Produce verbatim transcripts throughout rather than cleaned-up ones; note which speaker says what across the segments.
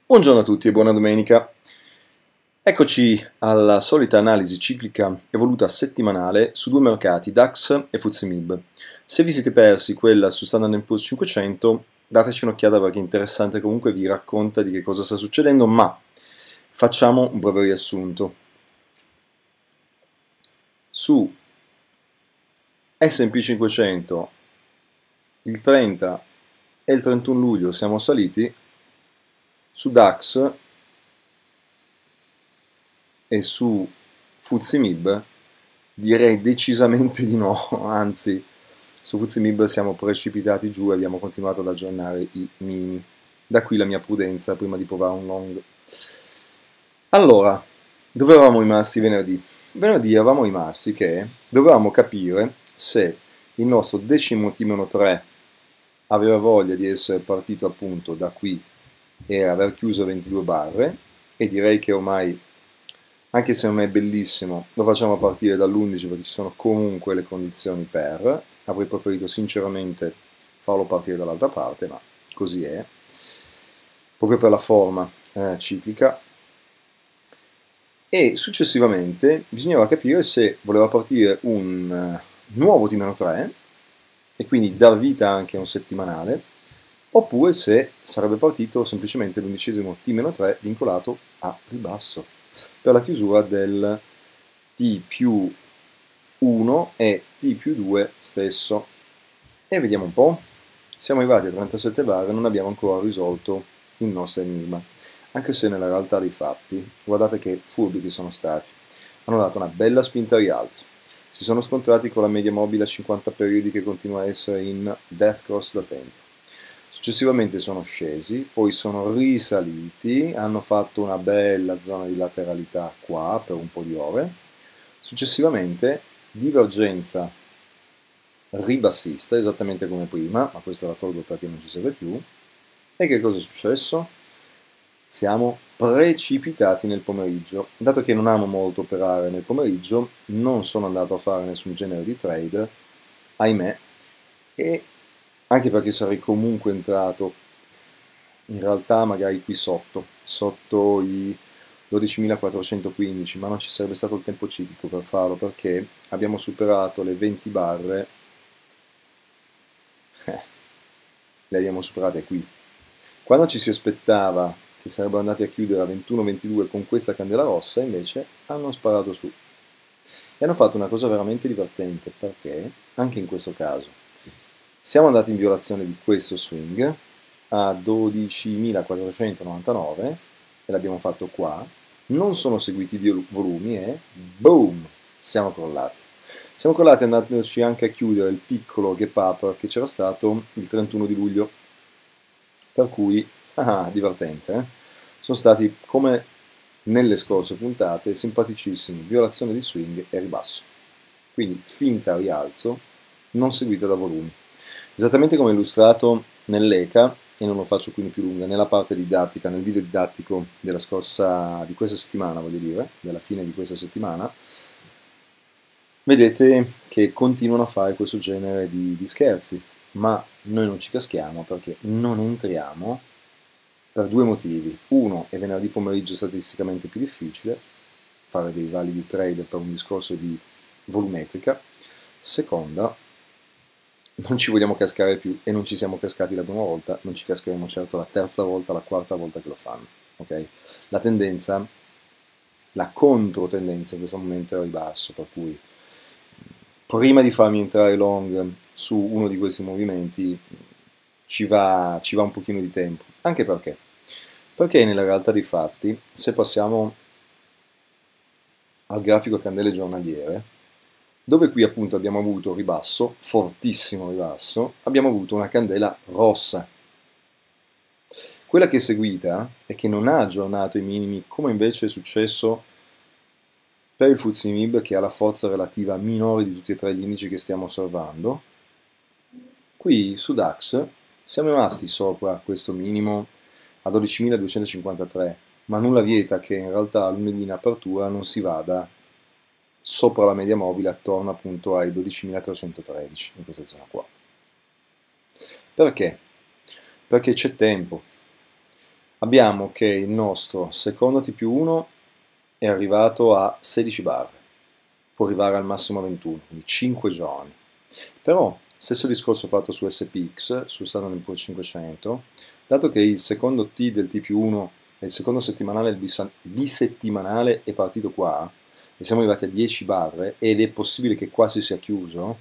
Speaker 1: Buongiorno a tutti e buona domenica. Eccoci alla solita analisi ciclica evoluta settimanale su due mercati, DAX e FTSE MIB. Se vi siete persi quella su Standard and Poor's cinquecento, dateci un'occhiata perché è interessante, comunque vi racconta di che cosa sta succedendo, ma facciamo un breve riassunto. Su S and P cinquecento il trenta e il trentuno luglio siamo saliti, su DAX e su FTSE MIB direi decisamente di no, anzi su FTSE MIB siamo precipitati giù e abbiamo continuato ad aggiornare i minimi. Da qui la mia prudenza prima di provare un long. Allora, dove eravamo rimasti venerdì? Venerdì eravamo rimasti che dovevamo capire se il nostro decimo T meno tre aveva voglia di essere partito appunto da qui e aver chiuso ventidue barre, e direi che ormai, anche se non è bellissimo, lo facciamo partire dall'undici perché ci sono comunque le condizioni per. Avrei preferito sinceramente farlo partire dall'altra parte, ma così è, proprio per la forma eh, ciclica. E successivamente bisognava capire se voleva partire un uh, nuovo T meno tre e quindi dar vita anche a un settimanale, oppure se sarebbe partito semplicemente l'undicesimo T meno tre vincolato a ribasso per la chiusura del T più uno e T più due stesso. E vediamo un po'. Siamo arrivati a trentasette barre e non abbiamo ancora risolto il nostro enigma, anche se nella realtà dei fatti, guardate che furbi che sono stati. Hanno dato una bella spinta a rialzo, si sono scontrati con la media mobile a cinquanta periodi che continua a essere in death cross da tempo. Successivamente sono scesi, poi sono risaliti, hanno fatto una bella zona di lateralità qua per un po' di ore. Successivamente divergenza ribassista, esattamente come prima, ma questa la tolgo perché non ci serve più. E che cosa è successo? Siamo precipitati nel pomeriggio. Dato che non amo molto operare nel pomeriggio, non sono andato a fare nessun genere di trade, ahimè, e anche perché sarei comunque entrato in realtà magari qui sotto, sotto i dodicimilaquattrocentoquindici, ma non ci sarebbe stato il tempo ciclico per farlo perché abbiamo superato le venti barre, eh, le abbiamo superate qui. Quando ci si aspettava che sarebbero andati a chiudere a ventuno ventidue con questa candela rossa, invece hanno sparato su e hanno fatto una cosa veramente divertente, perché anche in questo caso siamo andati in violazione di questo swing a dodicimilaquattrocentonovantanove e l'abbiamo fatto qua, non sono seguiti i volumi e boom, siamo crollati. Siamo crollati andandoci anche a chiudere il piccolo gap up che c'era stato il trentuno di luglio, per cui, ah, divertente, eh? Sono stati, come nelle scorse puntate, simpaticissimi, violazione di swing e ribasso. Quindi finta rialzo, non seguita da volumi. Esattamente come illustrato nell'E C A, e non lo faccio quindi più lunga, nella parte didattica, nel video didattico della scorsa, di questa settimana, voglio dire, della fine di questa settimana, vedete che continuano a fare questo genere di, di scherzi, ma noi non ci caschiamo perché non entriamo per due motivi. Uno, è venerdì pomeriggio statisticamente più difficile fare dei validi trade per un discorso di volumetrica. Seconda, non ci vogliamo cascare più e non ci siamo cascati la prima volta, non ci cascheremo certo la terza volta, la quarta volta che lo fanno. Okay? La tendenza, la controtendenza in questo momento è a ribasso, per cui prima di farmi entrare long su uno di questi movimenti ci va, ci va un pochino di tempo. Anche perché? Perché nella realtà dei fatti, se passiamo al grafico a candele giornaliere, dove qui appunto abbiamo avuto ribasso, fortissimo ribasso, abbiamo avuto una candela rossa. Quella che è seguita e che non ha aggiornato i minimi, come invece è successo per il FTSE MIB, che ha la forza relativa minore di tutti e tre gli indici che stiamo osservando, qui su DAX siamo rimasti sopra questo minimo a dodicimiladuecentocinquantatré, ma nulla vieta che in realtà lunedì in apertura non si vada sopra la media mobile attorno appunto ai dodicimilatrecentotredici, in questa zona qua. Perché? Perché c'è tempo. abbiamo che il nostro secondo T più uno è arrivato a sedici barre, può arrivare al massimo a ventuno, quindi cinque giorni. Però, stesso discorso fatto su S P X, su Standard and Poor's cinquecento, dato che il secondo T del T più uno e il secondo settimanale, il bisettimanale è partito qua, e siamo arrivati a dieci barre, ed è possibile che qua si sia chiuso,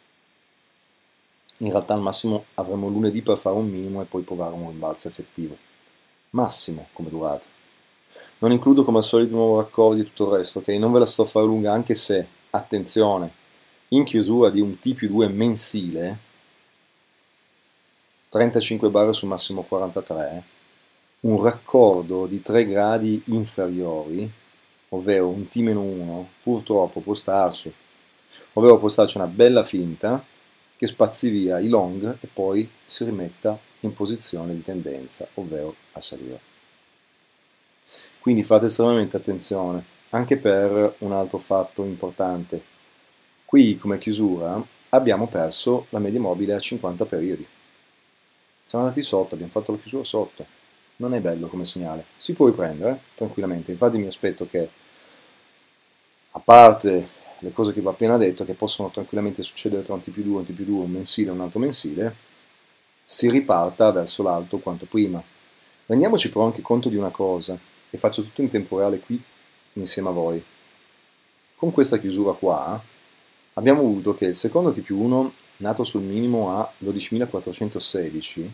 Speaker 1: in realtà al massimo avremo lunedì per fare un minimo e poi provare un rimbalzo effettivo. Massimo come durata. Non includo come al solito nuovo raccordi e tutto il resto, ok? Non ve la sto a fare lunga, anche se, attenzione, in chiusura di un T più due mensile, trentacinque barre sul massimo quarantatré, un raccordo di tre gradi inferiori, ovvero un T meno uno, purtroppo può starci, ovvero può starci una bella finta che spazzi via i long e poi si rimetta in posizione di tendenza, ovvero a salire. Quindi fate estremamente attenzione, anche per un altro fatto importante. Qui, come chiusura, abbiamo perso la media mobile a cinquanta periodi. Siamo andati sotto, abbiamo fatto la chiusura sotto. Non è bello come segnale. Si può riprendere, eh, tranquillamente. Infatti mi aspetto che, a parte le cose che vi ho appena detto, che possono tranquillamente succedere tra un T più due, un T più due, un mensile e un altro mensile, si riparta verso l'alto quanto prima. Rendiamoci però anche conto di una cosa, e faccio tutto in tempo reale qui insieme a voi. Con questa chiusura qua abbiamo avuto che il secondo T più uno, nato sul minimo a dodicimilaquattrocentosedici,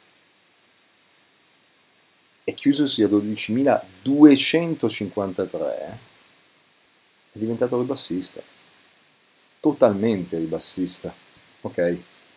Speaker 1: è chiusosi a dodicimiladuecentocinquantatré, è diventato ribassista, totalmente ribassista, ok?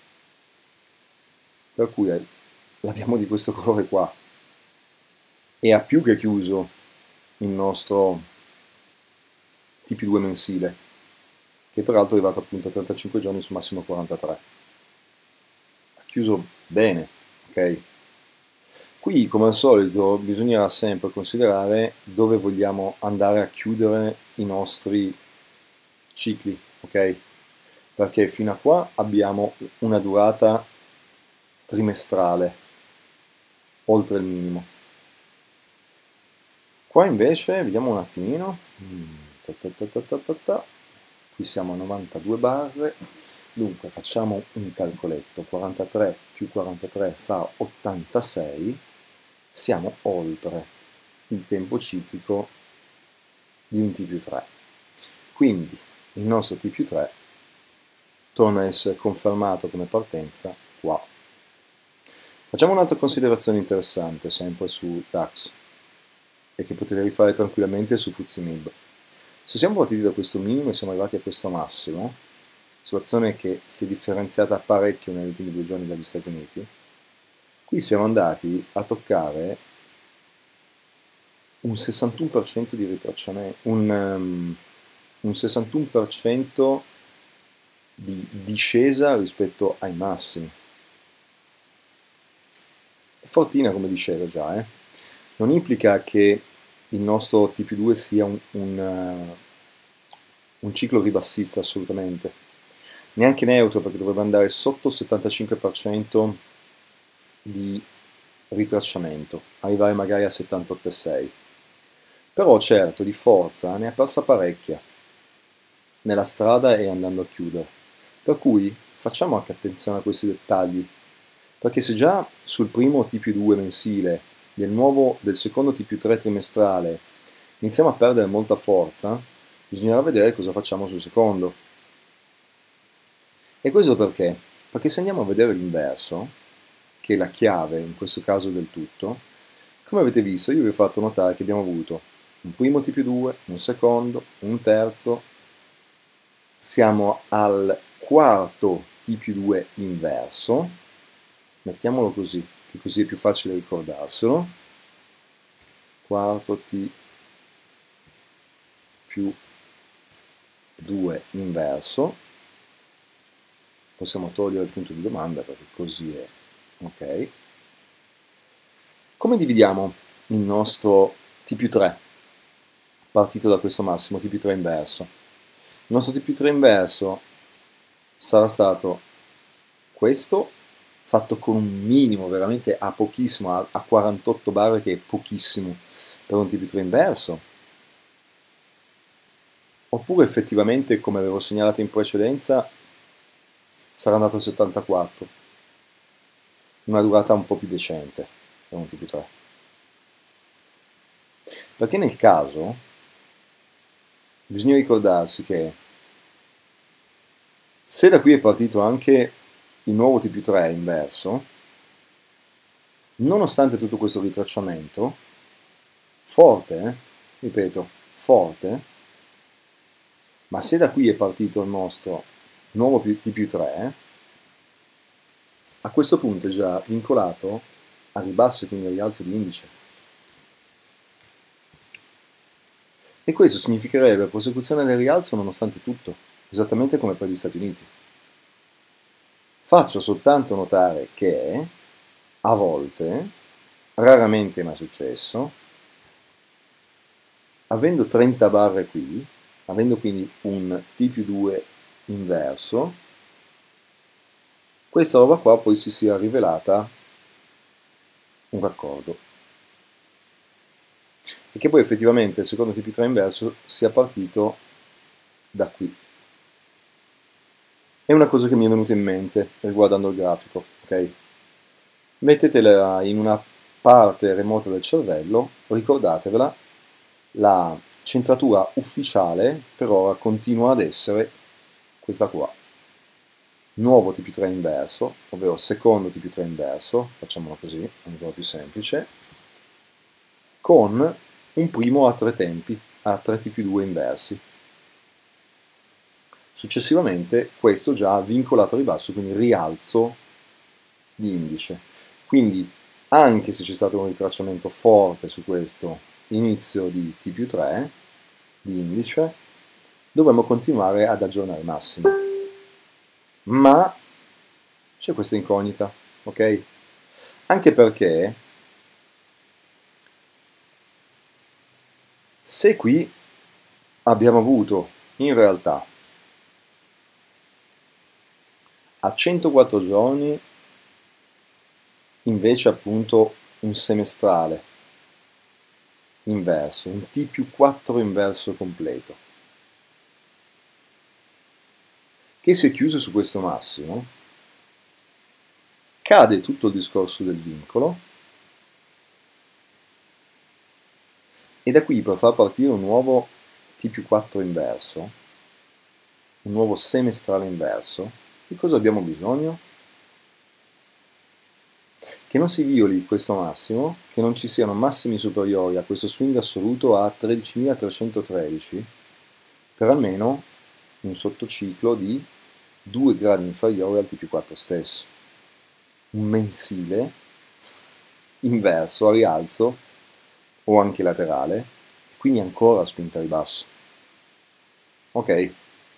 Speaker 1: Per cui l'abbiamo di questo colore qua, e ha più che chiuso il nostro T più due mensile, che peraltro è arrivato appunto a trentacinque giorni su massimo quarantatré. Ha chiuso bene, ok? Qui, come al solito, bisognerà sempre considerare dove vogliamo andare a chiudere i nostri cicli, ok? Perché fino a qua abbiamo una durata trimestrale, oltre il minimo. Qua invece, vediamo un attimino, ta ta ta ta ta ta ta. Qui siamo a novantadue barre, dunque facciamo un calcoletto, quarantatré più quarantatré fa ottantasei, siamo oltre il tempo ciclico di un T più tre. Quindi il nostro T più tre torna a essere confermato come partenza qua. Facciamo un'altra considerazione interessante, sempre su DAX, e che potete rifare tranquillamente su F T S E M I B. Se siamo partiti da questo minimo e siamo arrivati a questo massimo, situazione che si è differenziata parecchio negli ultimi due giorni dagli Stati Uniti, qui siamo andati a toccare un sessantuno per cento di ritracciamento, un, um, un sessantuno per cento di discesa rispetto ai massimi. È fortina come discesa già, eh? Non implica che il nostro T più due sia un, un, uh, un ciclo ribassista assolutamente, neanche neutro, perché dovrebbe andare sotto il settantacinque per cento di ritracciamento, arrivare magari a settantotto virgola sei. Però certo di forza ne ha persa parecchia nella strada e andando a chiudere, per cui facciamo anche attenzione a questi dettagli, perché se già sul primo T più due mensile del nuovo, del secondo T più tre trimestrale iniziamo a perdere molta forza, bisognerà vedere cosa facciamo sul secondo. E questo perché? Perché se andiamo a vedere l'inverso, che è la chiave in questo caso del tutto, come avete visto io vi ho fatto notare che abbiamo avuto un primo T più due, un secondo, un terzo, siamo al quarto T più due inverso, mettiamolo così, che così è più facile ricordarselo, quarto T più due inverso, possiamo togliere il punto di domanda perché così è, ok? Come dividiamo il nostro T più tre, partito da questo massimo T più tre inverso? Il nostro T più tre inverso sarà stato questo fatto con un minimo, veramente a pochissimo, a, a quarantotto barre, che è pochissimo per un T P tre inverso, oppure effettivamente, come avevo segnalato in precedenza, sarà andato a settantaquattro, una durata un po' più decente per un T P tre. Perché nel caso bisogna ricordarsi che se da qui è partito anche il nuovo T P tre inverso, nonostante tutto questo ritracciamento, forte, eh? ripeto, forte, ma se da qui è partito il nostro nuovo T P tre, a questo punto è già vincolato a ribasso e quindi a rialzo di indice. E questo significherebbe prosecuzione del rialzo nonostante tutto, esattamente come per gli Stati Uniti. Faccio soltanto notare che a volte, raramente mi è successo, avendo trenta barre qui, avendo quindi un T più due inverso, questa roba qua poi si sia rivelata un raccordo. E che poi effettivamente il secondo T più tre inverso sia partito da qui. È una cosa che mi è venuta in mente riguardando il grafico, ok? Mettetela in una parte remota del cervello, ricordatevela, la centratura ufficiale per ora continua ad essere questa qua. Nuovo T più tre inverso, ovvero secondo T più tre inverso, facciamolo così, è ancora più semplice, con un primo a tre tempi, a tre T più due inversi. Successivamente questo già vincolato a ribasso, quindi rialzo di indice. Quindi anche se c'è stato un ritracciamento forte su questo inizio di T più tre, di indice, dovremmo continuare ad aggiornare il massimo. Ma c'è questa incognita, ok? Anche perché se qui abbiamo avuto in realtà a centoquattro giorni invece appunto un semestrale inverso, un T più quattro inverso completo, che si è chiuso su questo massimo, cade tutto il discorso del vincolo e da qui per far partire un nuovo T più quattro inverso, un nuovo semestrale inverso, di cosa abbiamo bisogno? Che non si violi questo massimo, che non ci siano massimi superiori a questo swing assoluto a tredicimilatrecentotredici per almeno un sottociclo di due gradi inferiore al T più quattro stesso. Un mensile inverso a rialzo o anche laterale, e quindi ancora spinta a ribasso. Ok?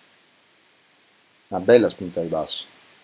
Speaker 1: Una bella spinta a ribasso.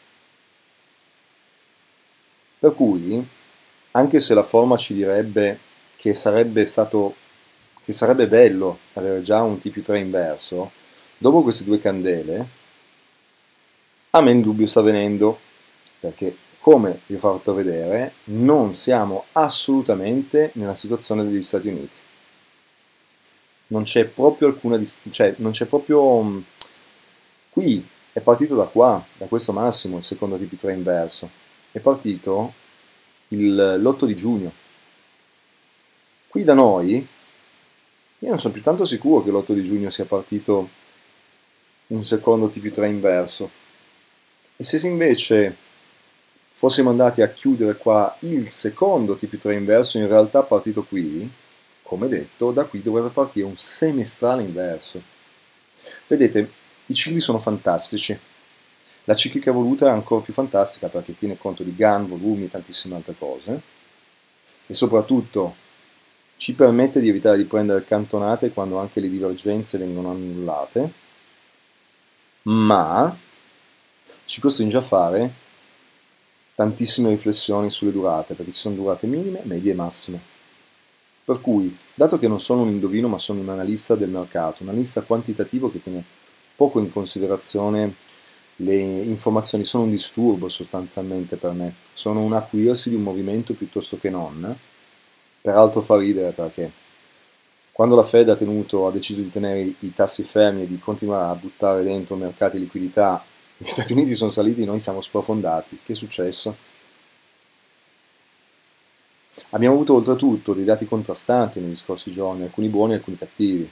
Speaker 1: Per cui, anche se la forma ci direbbe che sarebbe stato, che sarebbe bello avere già un T più tre inverso, dopo queste due candele, a me in dubbio sta venendo, perché come vi ho fatto vedere, non siamo assolutamente nella situazione degli Stati Uniti. Non c'è proprio alcuna differenza, cioè non c'è proprio... Qui è partito da qua, da questo massimo, il secondo T più tre inverso. È partito l'otto di giugno. Qui da noi, io non sono più tanto sicuro che l'otto di giugno sia partito un secondo T più tre inverso. E se invece fossimo andati a chiudere qua il secondo T più tre inverso, in realtà è partito qui, come detto, da qui dovrebbe partire un semestrale inverso. Vedete, i cicli sono fantastici. La ciclica evoluta è ancora più fantastica perché tiene conto di GAN, volumi e tantissime altre cose e soprattutto ci permette di evitare di prendere cantonate quando anche le divergenze vengono annullate, ma ci costringe a fare tantissime riflessioni sulle durate, perché ci sono durate minime, medie e massime. Per cui, dato che non sono un indovino ma sono un analista del mercato, un analista quantitativo che tiene poco in considerazione le informazioni sono un disturbo sostanzialmente per me, sono un acuirsi di un movimento piuttosto che non. Peraltro fa ridere perché quando la Fed ha, tenuto, ha deciso di tenere i tassi fermi e di continuare a buttare dentro mercati di liquidità, gli Stati Uniti sono saliti, noi siamo sprofondati. Che è successo? Abbiamo avuto oltretutto dei dati contrastanti negli scorsi giorni, alcuni buoni e alcuni cattivi.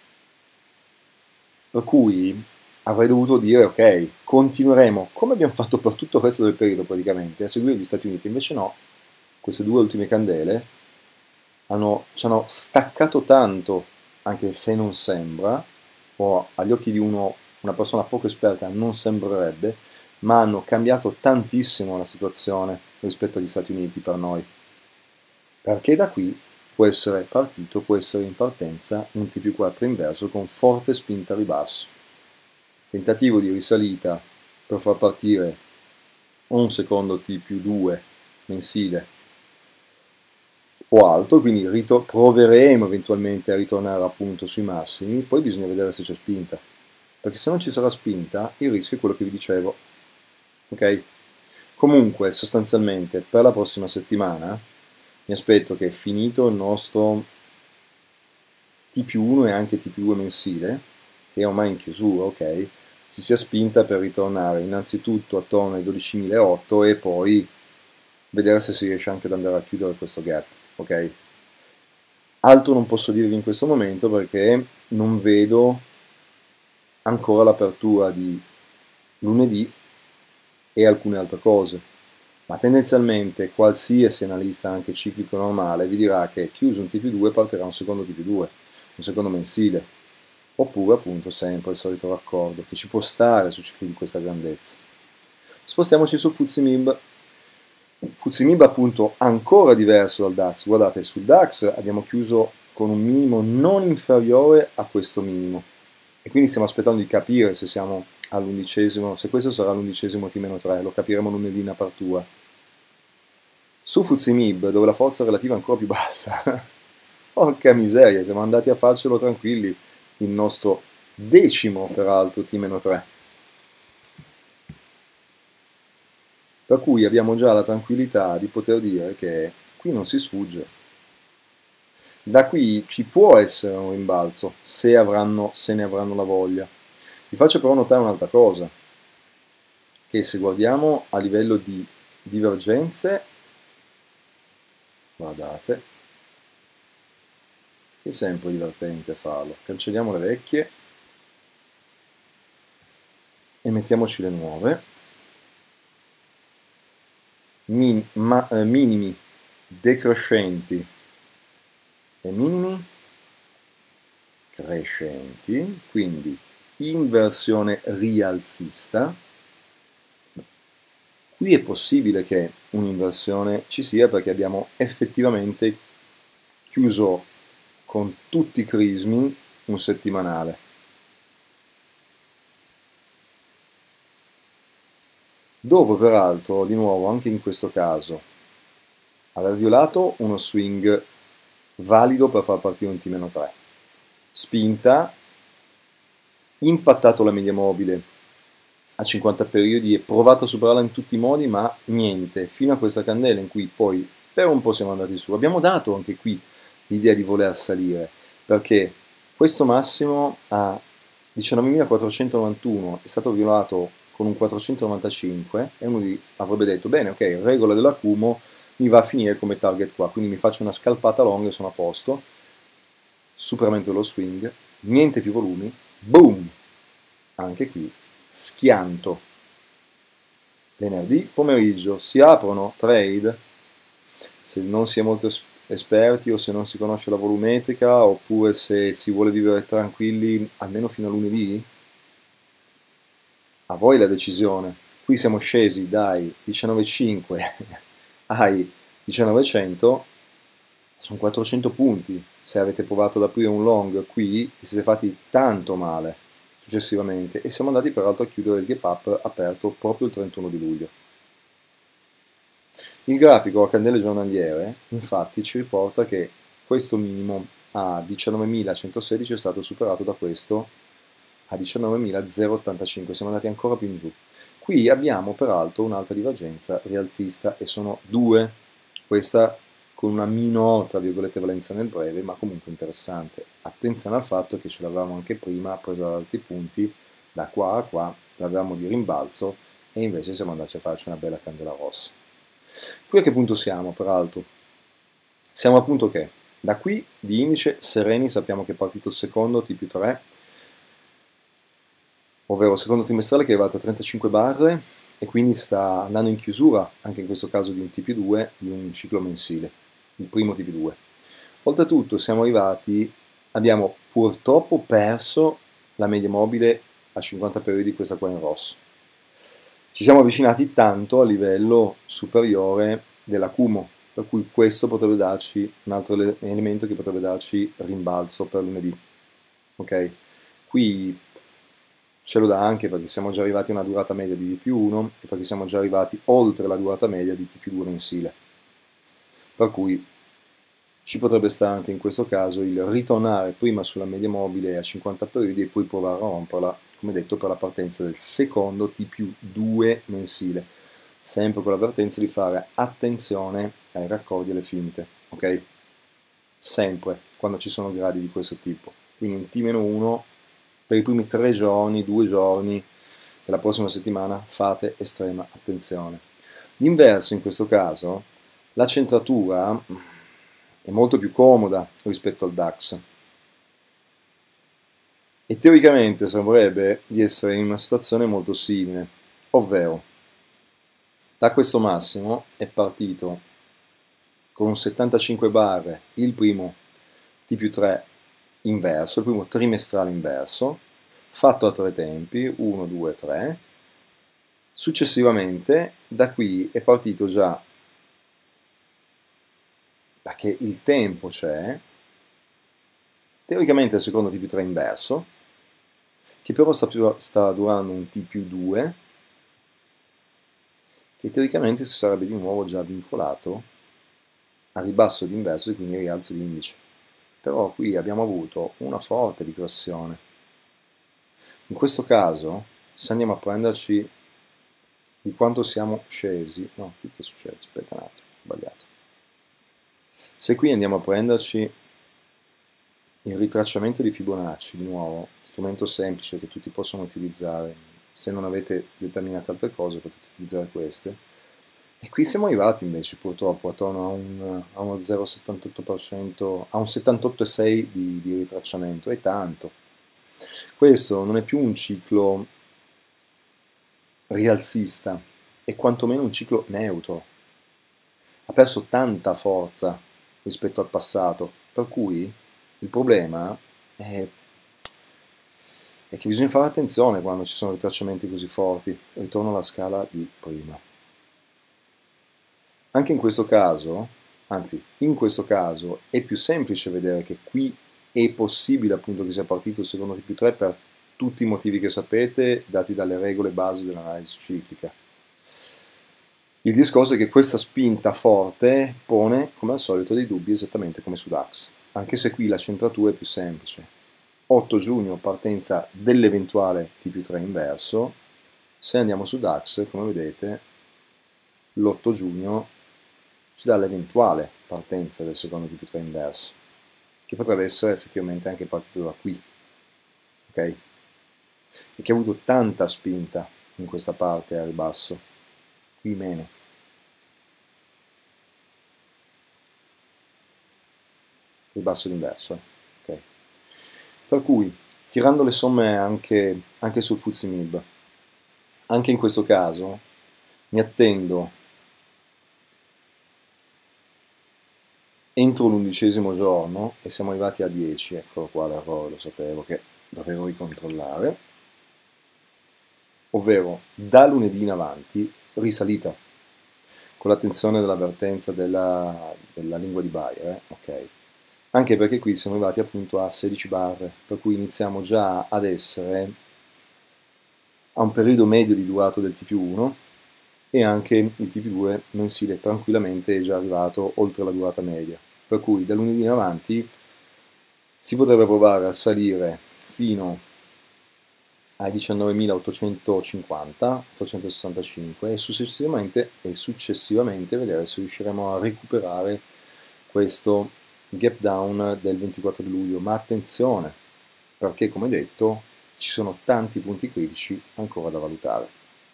Speaker 1: Per cui avrei dovuto dire, ok, continueremo, come abbiamo fatto per tutto il resto del periodo praticamente, a seguire gli Stati Uniti. Invece no, queste due ultime candele hanno, ci hanno staccato tanto, anche se non sembra, o agli occhi di uno, una persona poco esperta non sembrerebbe, ma hanno cambiato tantissimo la situazione rispetto agli Stati Uniti per noi. Perché da qui può essere partito, può essere in partenza un T più quattro inverso con forte spinta a ribasso. Tentativo di risalita per far partire un secondo T più due mensile o alto, quindi proveremo eventualmente a ritornare appunto sui massimi, poi bisogna vedere se c'è spinta, perché se non ci sarà spinta il rischio è quello che vi dicevo. Ok? Comunque sostanzialmente per la prossima settimana mi aspetto che finito il nostro T più uno e anche T più due mensile, che è ormai in chiusura, ok, si sia spinta per ritornare innanzitutto attorno ai dodicimilaottocento e poi vedere se si riesce anche ad andare a chiudere questo gap, ok? Altro non posso dirvi in questo momento perché non vedo ancora l'apertura di lunedì e alcune altre cose, ma tendenzialmente qualsiasi analista anche ciclico normale vi dirà che chiuso un T più due partirà un secondo T più due, un secondo mensile, oppure appunto sempre il solito raccordo che ci può stare su cicli di questa grandezza. Spostiamoci sul F T S E M I B. F T S E M I B appunto ancora diverso dal DAX, guardate sul DAX abbiamo chiuso con un minimo non inferiore a questo minimo e quindi stiamo aspettando di capire se siamo all'undicesimo, se questo sarà l'undicesimo T meno tre, lo capiremo lunedì in apertura. Su F T S E M I B dove la forza relativa è ancora più bassa, porca miseria, siamo andati a farcelo tranquilli, il nostro decimo peraltro T meno tre. Per cui abbiamo già la tranquillità di poter dire che qui non si sfugge. Da qui ci può essere un rimbalzo, se, avranno, se ne avranno la voglia. Vi faccio però notare un'altra cosa, che se guardiamo a livello di divergenze, guardate, che è sempre divertente farlo, cancelliamo le vecchie e mettiamoci le nuove. Min, ma, eh, minimi decrescenti e minimi crescenti, quindi inversione rialzista. Qui è possibile che un'inversione ci sia perché abbiamo effettivamente chiuso con tutti i crismi un settimanale. Dopo, peraltro, di nuovo, anche in questo caso, aver violato uno swing valido per far partire un T meno tre, spinta, impattato la media mobile a cinquanta periodi e provato a superarla in tutti i modi, ma niente, fino a questa candela in cui poi per un po' siamo andati su. Abbiamo dato anche qui l'idea di voler salire, perché questo massimo a diciannovemilaquattrocentonovantuno è stato violato con un quattrocentonovantacinque e uno avrebbe detto bene, ok, regola dell'accumulo mi va a finire come target qua, quindi mi faccio una scalpata long e sono a posto, superamento dello swing, niente più volumi, boom, anche qui schianto. Venerdì pomeriggio si aprono trade, se non si è molto esperti o se non si conosce la volumetrica oppure se si vuole vivere tranquilli almeno fino a lunedì. A voi la decisione. Qui siamo scesi dai diciannovecentocinque ai diciannovecento, sono quattrocento punti. Se avete provato ad aprire un long qui, vi siete fatti tanto male successivamente e siamo andati peraltro a chiudere il gap up aperto proprio il trentuno di luglio. Il grafico a candele giornaliere infatti ci riporta che questo minimo a diciannovemilacentosedici è stato superato da questo a diciannovemilaottantacinque, siamo andati ancora più in giù. Qui abbiamo peraltro un'altra divergenza rialzista e sono due, questa con una minor, tra virgolette, valenza nel breve, ma comunque interessante. Attenzione al fatto che ce l'avevamo anche prima, presa da altri punti, da qua a qua, l'avevamo di rimbalzo e invece siamo andati a farci una bella candela rossa. Qui a che punto siamo, peraltro? Siamo al punto che da qui di indice sereni sappiamo che è partito il secondo T più tre, ovvero il secondo trimestrale che è arrivato a trentacinque barre e quindi sta andando in chiusura, anche in questo caso di un T più due, di un ciclo mensile, il primo T più due. Oltretutto siamo arrivati, abbiamo purtroppo perso la media mobile a cinquanta periodi, questa qua in rosso. Ci siamo avvicinati tanto a livello superiore dell'accumulo, per cui questo potrebbe darci un altro elemento che potrebbe darci rimbalzo per lunedì. Ok? Qui ce lo dà anche perché siamo già arrivati a una durata media di D più uno e perché siamo già arrivati oltre la durata media di T più due mensile. Per cui ci potrebbe stare anche in questo caso il ritornare prima sulla media mobile a cinquanta periodi e poi provare a romperla, come detto, per la partenza del secondo T più due mensile. Sempre con l'avvertenza di fare attenzione ai raccordi e alle finte, ok? Sempre quando ci sono gradi di questo tipo. Quindi un T meno uno per i primi tre giorni, due giorni della prossima settimana fate estrema attenzione. D'inverso in questo caso la centratura è molto più comoda rispetto al DAX e teoricamente sembrerebbe di essere in una situazione molto simile, ovvero da questo massimo è partito con settantacinque barre il primo T più tre inverso, il primo trimestrale inverso, fatto a tre tempi, uno, due, tre. Successivamente da qui è partito già, perché il tempo c'è, teoricamente il secondo T più tre inverso, che però sta, più, sta durando un T più due, che teoricamente si sarebbe di nuovo già vincolato a ribasso di inverso e quindi rialzo di indice. Però qui abbiamo avuto una forte digressione. In questo caso, se andiamo a prenderci di quanto siamo scesi, no, qui che succede? Aspetta un attimo, ho sbagliato. Se qui andiamo a prenderci il ritracciamento di Fibonacci, di nuovo, strumento semplice che tutti possono utilizzare, se non avete determinate altre cose potete utilizzare queste, e qui siamo arrivati invece purtroppo attorno a, un, a uno zero virgola settantotto per cento, a un settantotto virgola sei per cento di, di ritracciamento, è tanto. Questo non è più un ciclo rialzista, è quantomeno un ciclo neutro. Ha perso tanta forza rispetto al passato, per cui il problema è, è che bisogna fare attenzione quando ci sono ritracciamenti così forti. Ritorno alla scala di prima. Anche in questo caso, anzi, in questo caso è più semplice vedere che qui è possibile appunto che sia partito il secondo T più tre per tutti i motivi che sapete, dati dalle regole base dell'analisi ciclica. Il discorso è che questa spinta forte pone, come al solito, dei dubbi esattamente come su DAX, anche se qui la centratura è più semplice. otto giugno partenza dell'eventuale T più tre inverso, se andiamo su DAX, come vedete, l'otto giugno ci dà l'eventuale partenza del secondo T più tre inverso, che potrebbe essere effettivamente anche partito da qui, ok? E che ha avuto tanta spinta in questa parte a ribasso, qui meno. Ribasso l'inverso, eh? Ok? Per cui, tirando le somme anche, anche sul F T S E M I B, anche in questo caso mi attendo entro l'undicesimo giorno, e siamo arrivati a dieci, eccolo qua l'errore, lo sapevo che dovevo ricontrollare, ovvero da lunedì in avanti risalita, con l'attenzione dell'avvertenza della, della lingua di Bayer, eh? Ok? Anche perché qui siamo arrivati appunto a sedici barre, per cui iniziamo già ad essere a un periodo medio di durata del T più uno, e anche il T più due mensile tranquillamente è già arrivato oltre la durata media, per cui da lunedì in avanti si potrebbe provare a salire fino ai diciannovemilaottocentocinquanta, ottocentosessantacinque e successivamente, e successivamente vedere se riusciremo a recuperare questo gap down del ventiquattro di luglio, ma attenzione, perché come detto ci sono tanti punti critici ancora da valutare.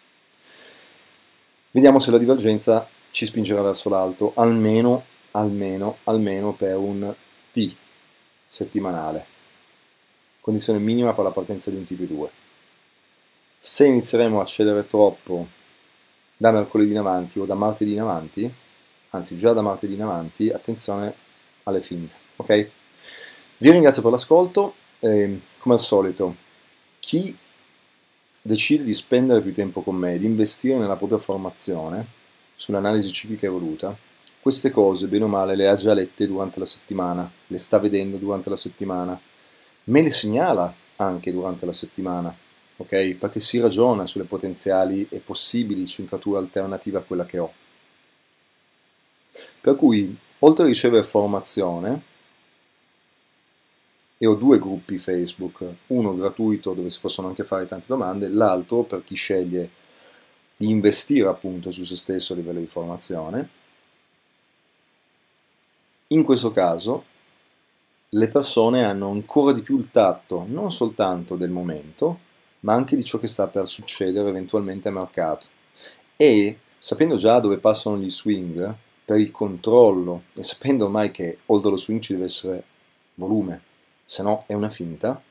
Speaker 1: Vediamo se la divergenza ci spingerà verso l'alto, almeno, almeno, almeno per un T settimanale, condizione minima per la partenza di un T più due. Se inizieremo a cedere troppo da mercoledì in avanti o da martedì in avanti, anzi già da martedì in avanti, attenzione alle finte, ok? Vi ringrazio per l'ascolto, eh, come al solito, chi decide di spendere più tempo con me, di investire nella propria formazione, sull'analisi ciclica evoluta, queste cose, bene o male, le ha già lette durante la settimana, le sta vedendo durante la settimana, me le segnala anche durante la settimana, ok? Perché si ragiona sulle potenziali e possibili centrature alternative a quella che ho. Per cui, oltre a ricevere formazione, e ho due gruppi Facebook, uno gratuito dove si possono anche fare tante domande, l'altro per chi sceglie di investire appunto su se stesso a livello di formazione. In questo caso le persone hanno ancora di più il tatto non soltanto del momento, ma anche di ciò che sta per succedere eventualmente a mercato. E sapendo già dove passano gli swing, per il controllo, e sapendo ormai che oltre allo swing ci deve essere volume, se no è una finta,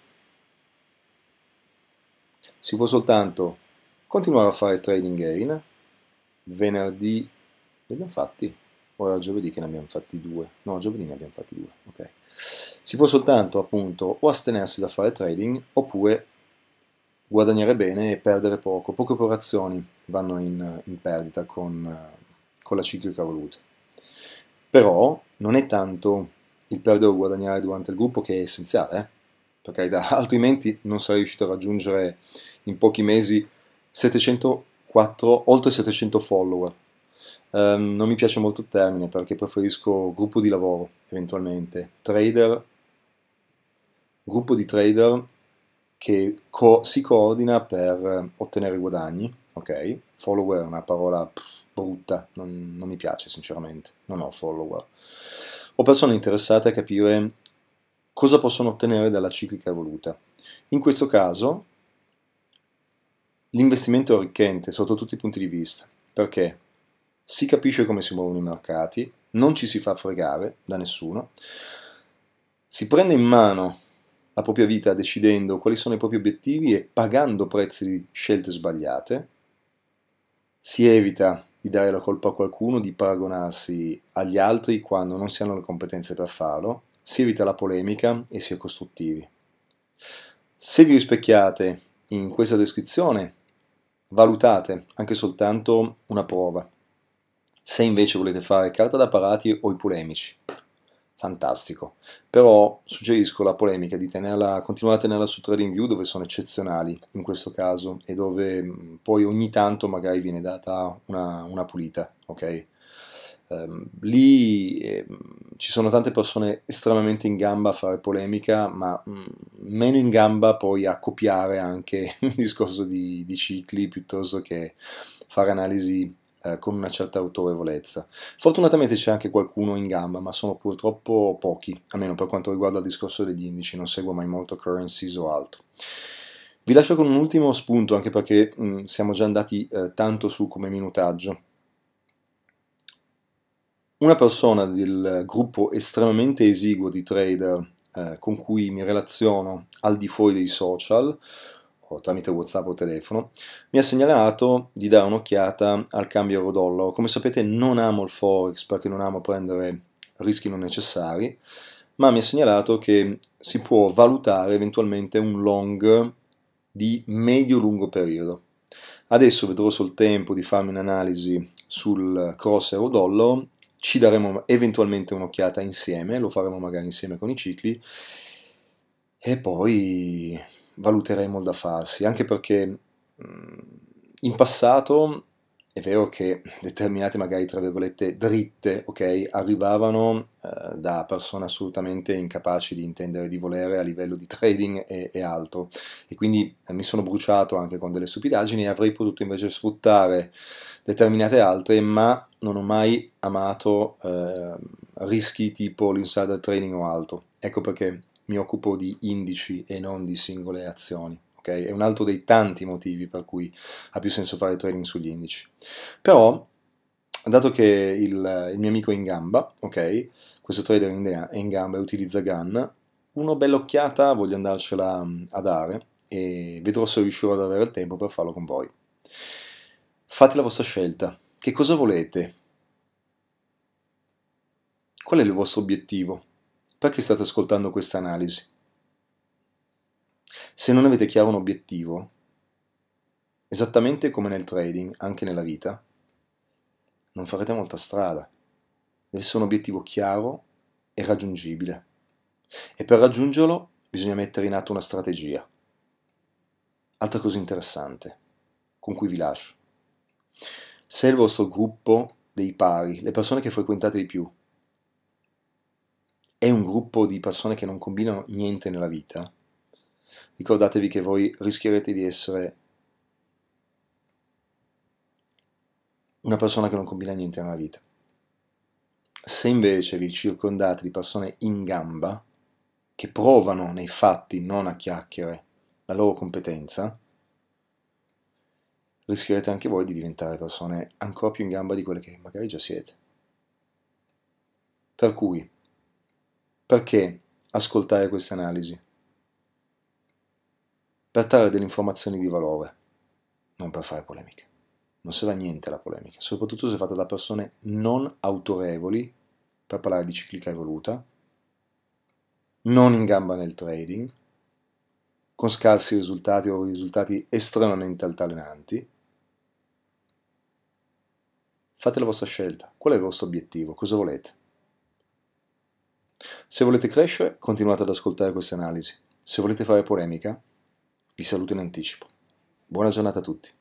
Speaker 1: si può soltanto continuare a fare trading gain. Venerdì li abbiamo fatti, o era giovedì che ne abbiamo fatti due? No, giovedì ne abbiamo fatti due, ok. Si può soltanto appunto o astenersi da fare trading oppure guadagnare bene e perdere poco. Poche operazioni vanno in, in perdita con, con la ciclica evoluta. Però non è tanto il perdere o guadagnare durante il gruppo che è essenziale, eh? Perché altrimenti non sarei riuscito a raggiungere in pochi mesi settecentoquattro, oltre settecento follower. Um, non mi piace molto il termine perché preferisco gruppo di lavoro, eventualmente. Trader, gruppo di trader che co si coordina per ottenere guadagni, ok? Follower è una parola pff, brutta, non, non mi piace sinceramente, non ho follower. Ho persone interessate a capire cosa possono ottenere dalla ciclica evoluta. In questo caso l'investimento è arricchente sotto tutti i punti di vista, perché si capisce come si muovono i mercati, non ci si fa fregare da nessuno, si prende in mano la propria vita decidendo quali sono i propri obiettivi e pagando prezzi di scelte sbagliate, si evita di dare la colpa a qualcuno, di paragonarsi agli altri quando non si hanno le competenze per farlo, si evita la polemica e si è costruttivi. Se vi rispecchiate in questa descrizione, valutate anche soltanto una prova. Se invece volete fare carta da parati o i polemici, fantastico. Però suggerisco la polemica di tenerla, continuare a tenerla su TradingView dove sono eccezionali in questo caso e dove poi ogni tanto magari viene data una, una pulita, ok? Um, lì eh, ci sono tante persone estremamente in gamba a fare polemica, ma mh, meno in gamba poi a copiare anche il discorso di, di cicli piuttosto che fare analisi eh, con una certa autorevolezza. Fortunatamente c'è anche qualcuno in gamba, ma sono purtroppo pochi, almeno per quanto riguarda il discorso degli indici, non seguo mai molto currencies o altro. Vi lascio con un ultimo spunto, anche perché mh, siamo già andati eh, tanto su come minutaggio. Una persona del gruppo estremamente esiguo di trader eh, con cui mi relaziono al di fuori dei social, o tramite WhatsApp o telefono, mi ha segnalato di dare un'occhiata al cambio euro-dollaro. Come sapete non amo il Forex perché non amo prendere rischi non necessari, ma mi ha segnalato che si può valutare eventualmente un long di medio-lungo periodo. Adesso vedrò sul tempo di farmi un'analisi sul cross euro-dollaro, ci daremo eventualmente un'occhiata insieme, lo faremo magari insieme con i cicli e poi valuteremo il da farsi, anche perché in passato è vero che determinate magari tra virgolette dritte, ok, arrivavano eh, da persone assolutamente incapaci di intendere di volere a livello di trading e, e altro, e quindi eh, mi sono bruciato anche con delle stupidaggini e avrei potuto invece sfruttare determinate altre, ma non ho mai amato eh, rischi tipo l'insider trading o altro. Ecco perché mi occupo di indici e non di singole azioni. Okay? È un altro dei tanti motivi per cui ha più senso fare trading sugli indici. Però, dato che il, il mio amico è in gamba, ok, questo trader è in gamba e utilizza Gun, una bella occhiata voglio andarcela a dare e vedrò se riuscirò ad avere il tempo per farlo con voi. Fate la vostra scelta. Che cosa volete? Qual è il vostro obiettivo? Perché state ascoltando questa analisi? Se non avete chiaro un obiettivo, esattamente come nel trading, anche nella vita, non farete molta strada. Deve essere un obiettivo chiaro e raggiungibile. E per raggiungerlo bisogna mettere in atto una strategia. Altra cosa interessante, con cui vi lascio. Se il vostro gruppo dei pari, le persone che frequentate di più, è un gruppo di persone che non combinano niente nella vita, ricordatevi che voi rischierete di essere una persona che non combina niente nella vita. Se invece vi circondate di persone in gamba, che provano nei fatti, non a chiacchiere, la loro competenza, rischierete anche voi di diventare persone ancora più in gamba di quelle che magari già siete. Per cui, perché ascoltare queste analisi? Per trarre delle informazioni di valore, non per fare polemiche. Non serve a niente la polemica, soprattutto se fatta da persone non autorevoli per parlare di ciclica evoluta, non in gamba nel trading, con scarsi risultati o risultati estremamente altalenanti. Fate la vostra scelta. Qual è il vostro obiettivo? Cosa volete? Se volete crescere, continuate ad ascoltare queste analisi. Se volete fare polemica, vi saluto in anticipo. Buona giornata a tutti.